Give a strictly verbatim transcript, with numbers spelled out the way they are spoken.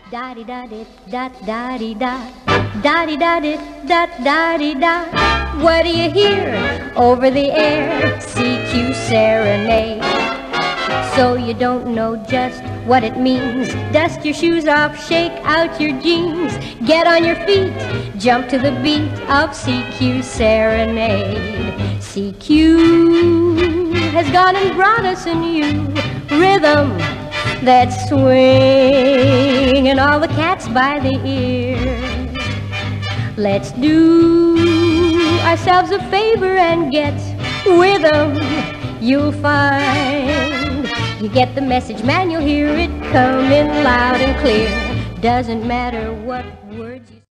Da di da di da da di da da di da di da da di da. What do you hear over the air? C Q serenade. So you don't know just what it means. Dust your shoes off, shake out your jeans. Get on your feet, jump to the beat of C Q serenade. C Q has gone and brought us a new rhythm that's swinging all the cats by the ear. Let's do ourselves a favor and get with 'em. You'll find you get the message, man, you'll hear it coming loud and clear. Doesn't matter what words you